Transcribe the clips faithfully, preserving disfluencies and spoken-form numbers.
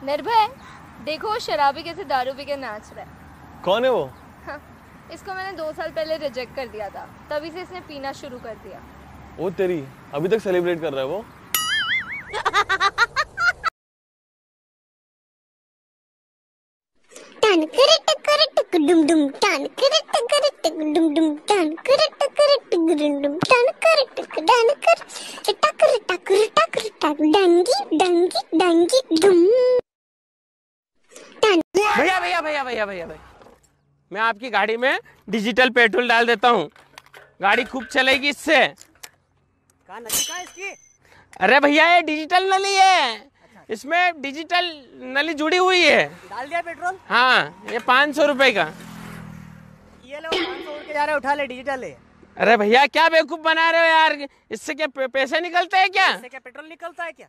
निर्भय, देखो शराबी कैसे दारू पी के नाच रहा है। कौन है वो? हाँ, इसको मैंने दो साल पहले रिजेक्ट कर दिया था, तभी से इसने पीना शुरू कर दिया। ओ तेरी, अभी तक सेलिब्रेट कर रहा है वो। टन करे टकर टक डुम डुम टन करे टकर टक डुम डुम टन करे टकर टक डुम डुम टन करे टक डन कर टकर टकर टकर टक डंगी डंगी डंगी डुम। भैया भैया भैया भैया भैया भैया मैं आपकी गाड़ी में डिजिटल पेट्रोल डाल देता हूँ, गाड़ी खूब चलेगी इससे। कहाँ नली कहाँ इसकी? अरे भैया ये डिजिटल नली है, इसमें डिजिटल नली जुड़ी हुई है। डाल दिया पेट्रोल? हाँ, ये पाँच सौ रुपए का। ये लो पाँच सौ उड़ के जा रहे, उठा ले, डिजिटल है। अरे भैया क्या बेवकूफ बना रहे हो यार, इससे क्या पैसे निकलते हैं क्या? इससे क्या पेट्रोल निकलता है क्या?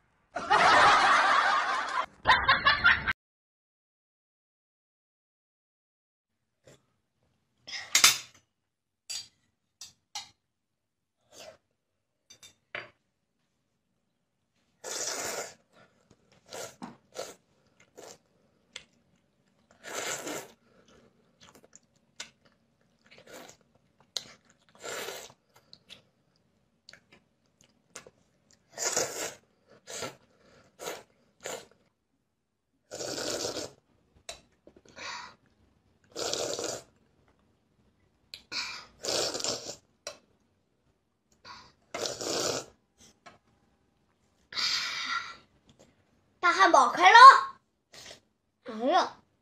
कहाँ बौखलो? आयो।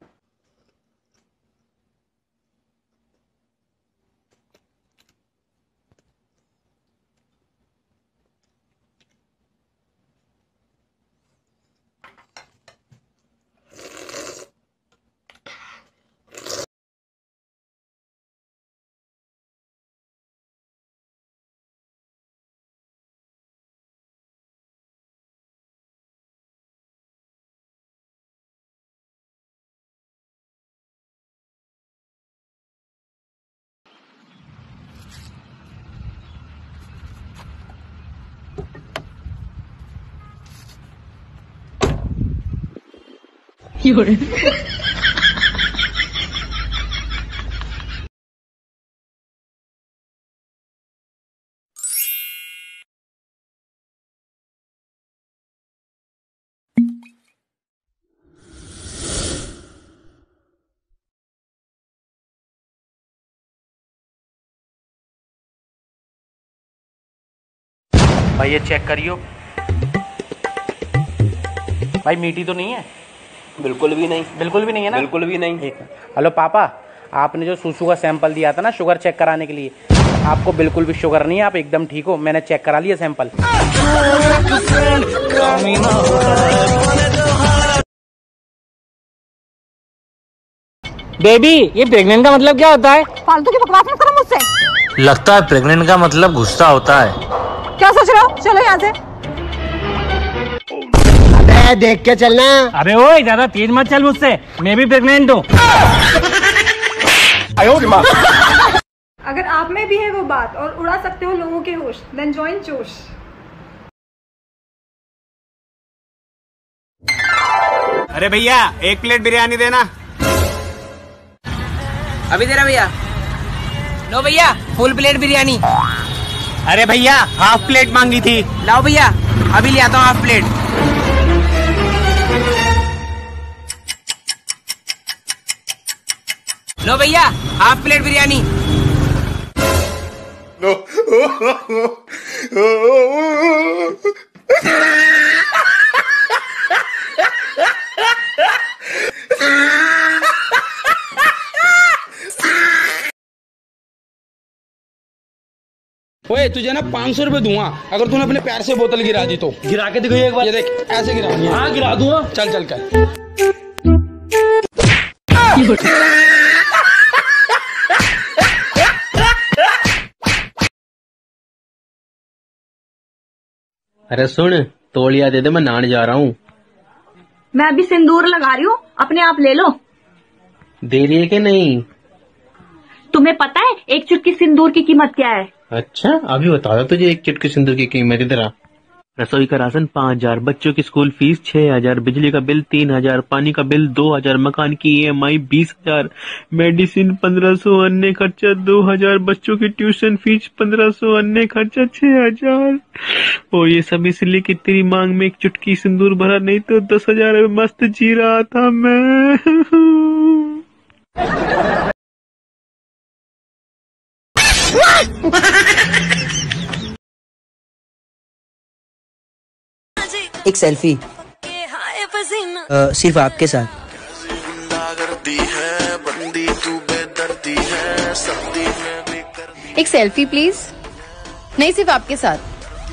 भाई ये चेक करियो। भाई मीठी तो नहीं है? बिल्कुल भी नहीं। बिल्कुल भी नहीं है ना? बिल्कुल भी नहीं। हेलो पापा, आपने जो सूसू का सैंपल दिया था ना शुगर चेक कराने के लिए, आपको बिल्कुल भी शुगर नहीं है, आप एकदम ठीक हो। मैंने चेक करा लिया सैंपल। बेबी, ये प्रेग्नेंट का मतलब क्या होता है? फालतू की बकवास मत करो मुझसे। लगता है प्रेग्नेंट का मतलब गुस्सा होता है। क्या सोच रहे हो? चलो यहाँ से। अबे देख के चलना। अबे ओए, ज्यादा तेज मत चल मुझसे, मैं भी प्रेग्नेंट हूँ। अगर आप में भी है वो बात और उड़ा सकते हो लोगों के होश, देन जॉइन जोश। अरे भैया एक प्लेट बिरयानी देना। अभी दे रहा भैया। लो भैया फुल प्लेट बिरयानी। अरे भैया हाफ प्लेट मांगी थी। लाओ भैया अभी ले आता हूँ हाफ प्लेट। लो भैया हाफ प्लेट बिरयानी। ओए तुझे ना पाँच सौ रुपए दूंगा अगर तूने अपने पैर से बोतल गिरा दी तो। गिरा के दिखो एक बार। ये देख ऐसे गिरा। हाँ गिरा दूंगा। चल चल कर। अरे सुन, तौलिया दे दे, मैं नहाने जा रहा हूँ। मैं अभी सिंदूर लगा रही हूँ, अपने आप ले लो। दे रही है कि नहीं? तुम्हें पता है एक चुटकी सिंदूर की कीमत क्या है? अच्छा अभी बता दो तुझे एक चुटकी सिंदूर की कीमत। इधर आ। रसोई का राशन पाँच हजार, बच्चों की स्कूल फीस छह हजार, बिजली का बिल तीन हजार, पानी का बिल दो हजार, मकान की ई एम आई बीस हजार, मेडिसिन पंद्रह सौ, अन्य खर्चा दो हजार, बच्चों की ट्यूशन फीस पंद्रह सौ, अन्य खर्चा छह हजार। और ये सब इसलिए कि तेरी मांग में एक चुटकी सिंदूर भरा, नहीं तो दस हजार में मस्त जी रहा था मैं। एक सेल्फी सिर्फ आपके साथ। एक सेल्फी प्लीज। नहीं, सिर्फ आपके साथ।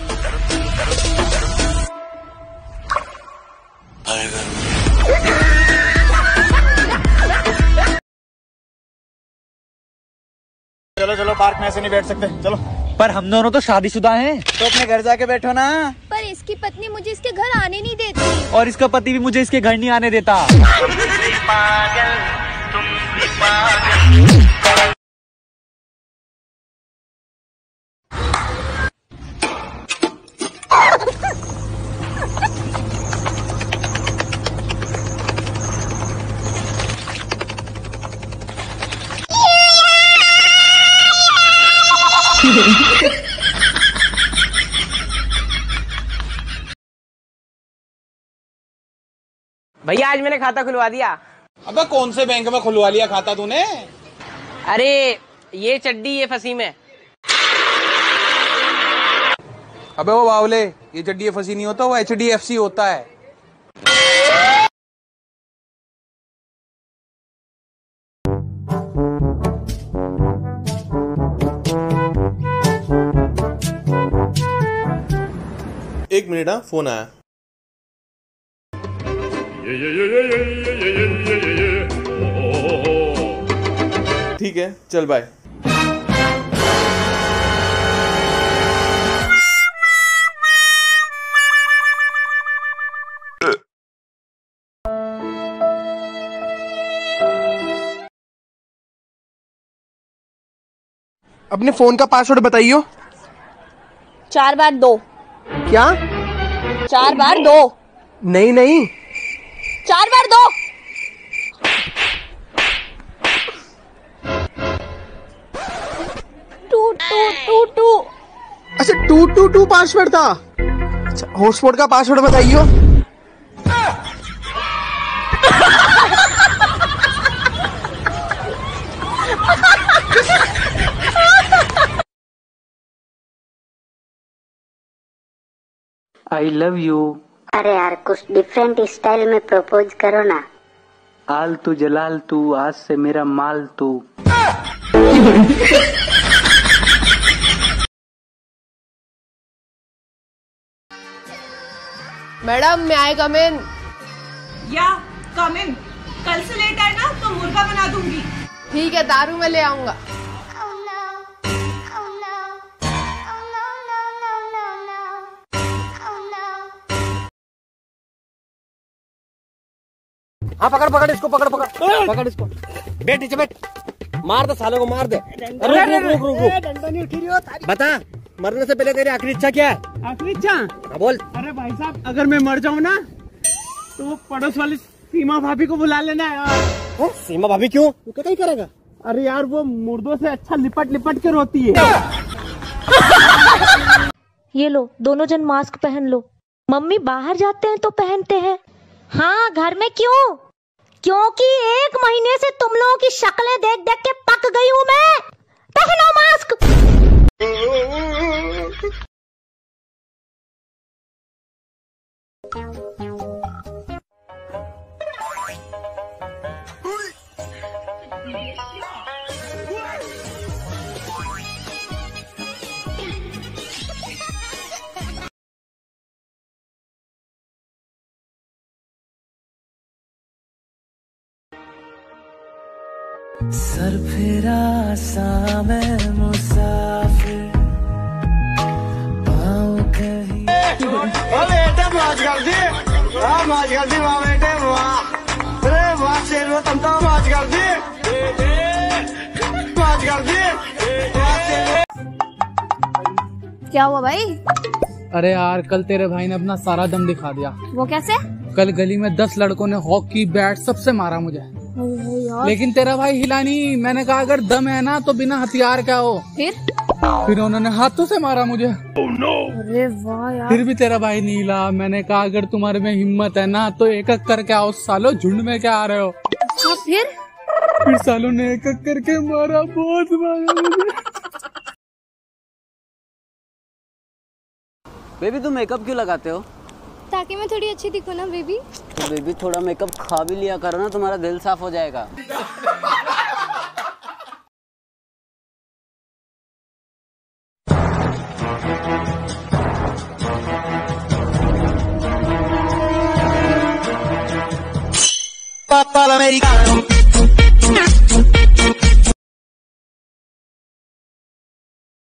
चलो चलो, पार्क में ऐसे नहीं बैठ सकते, चलो। पर हम दोनों तो शादीशुदा हैं। तो अपने घर जाके बैठो ना। पर इसकी पत्नी मुझे इसके घर आने नहीं देती। और इसका पति भी मुझे इसके घर नहीं आने देता। भैया आज मैंने खाता खुलवा दिया। अबे कौन से बैंक में खुलवा लिया खाता तूने? अरे ये चड्डी ये फंसी में। अबे वो बावले, ये चड्डी ये फंसी नहीं होता, वो एच डी एफ सी होता है। एक मिनट, हाँ फोन आया। ठीक है, चल बाय। अपने फोन का पासवर्ड बताइयो। चार बार दो। क्या? चार बार दो। नहीं नहीं, चार बार दो। Two two two two. अच्छा टू टू टू पासवर्ड था। अच्छा हॉटस्पॉट का पासवर्ड बताइयो। I love you. अरे यार कुछ डिफरेंट स्टाइल में प्रपोज करो ना। आल तू जलाल तू, आज से मेरा माल तू। मैडम मैं आई कम इन। या कम इन। कल से लेट आए ना तो मुर्गा बना दूंगी। ठीक है, दारू में ले आऊंगा। हाँ पकड़ पकड़ इसको, पकड़ पकड़ पकड़ इसको। बैठ नीचे बैठ। मार दे सालों को, मार दे। रुक रुक रुक रुक रुक। बता, मरने से पहले तेरी आखिरी इच्छा क्या है? आखिरी इच्छा? हाँ बोल। अरे भाई साहब, अगर मैं मर जाऊँ ना तो वो पड़ोस वाली सीमा भाभी को बुला लेना यार। है? सीमा भाभी क्यों? तू क्या करेगा? अरे यार वो मुर्दों से अच्छा लिपट लिपट के रोती है। ये लो, दोनों जन मास्क पहन लो। मम्मी बाहर जाते हैं तो पहनते हैं। हाँ, घर में क्यों? क्योंकि एक महीने से तुम लोगों की शक्लें देख देख के पक गई हूँ मैं। पहनो मास्क। सर फिरा सा मैं मुसाफिर, पाँव कहीं। बेटे मौज कर दी, वाह मौज कर दी, वाह बेटे वाह। अरे वाह शेर, तुम तो मौज कर दी, मौज कर दी। क्या हुआ भाई? अरे यार कल तेरे भाई ने अपना सारा दम दिखा दिया। वो कैसे? कल गली में दस लड़कों ने हॉकी बैट सबसे मारा मुझे, लेकिन तेरा भाई हिला नहीं। मैंने कहा अगर दम है ना तो बिना हथियार क्या हो। फिर फिर उन्होंने हाथों से मारा मुझे। oh, no. अरे वाह यार। फिर भी तेरा भाई नहीं हिला। मैंने कहा अगर तुम्हारे में हिम्मत है ना तो एक एक करके आओ सालो, झुंड में क्या आ रहे हो। अच्छा फिर फिर सालों ने एक एक करके मारा, बहुत मारा मुझे। बेबी तुम मेकअप क्यों लगाते हो? ताकि मैं थोड़ी अच्छी दिखूं ना बेबी। तो बेबी थोड़ा मेकअप खा भी लिया करो ना, तुम्हारा दिल साफ हो जाएगा। Papa l'americano